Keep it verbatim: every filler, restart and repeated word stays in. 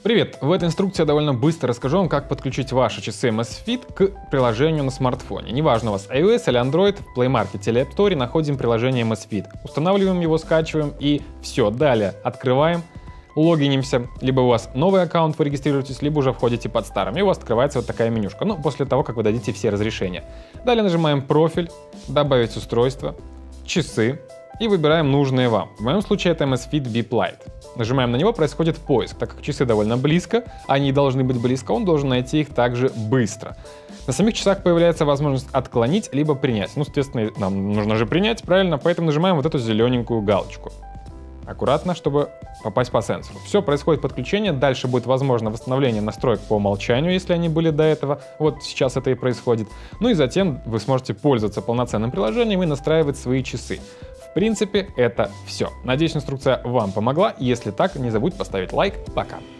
Привет! В этой инструкции я довольно быстро расскажу вам, как подключить ваши часы Amazfit к приложению на смартфоне. Неважно, у вас iOS или Android, в Play Market или App Store находим приложение Amazfit. Устанавливаем его, скачиваем и все. Далее открываем, логинимся. Либо у вас новый аккаунт, вы регистрируетесь, либо уже входите под старым. И у вас открывается вот такая менюшка. Ну, после того, как вы дадите все разрешения. Далее нажимаем «Профиль», «Добавить устройство», «Часы» и выбираем нужные вам. В моем случае это Amazfit Bip Lite. Нажимаем на него, происходит поиск. Так как часы довольно близко, они должны быть близко, он должен найти их также быстро. На самих часах появляется возможность отклонить либо принять. Ну, соответственно, нам нужно же принять, правильно? Поэтому нажимаем вот эту зелененькую галочку. Аккуратно, чтобы попасть по сенсору. Все, происходит подключение. Дальше будет возможно восстановление настроек по умолчанию, если они были до этого. Вот сейчас это и происходит. Ну и затем вы сможете пользоваться полноценным приложением и настраивать свои часы. В принципе, это все. Надеюсь, инструкция вам помогла. Если так, не забудь поставить лайк. Пока.